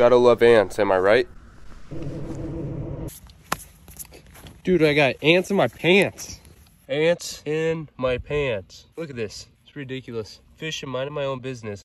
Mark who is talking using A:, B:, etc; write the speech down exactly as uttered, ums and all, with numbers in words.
A: Gotta love ants, am I right? Dude, I got ants in my pants. Ants in my pants. Look at this. It's ridiculous. Fishing, minding my own business.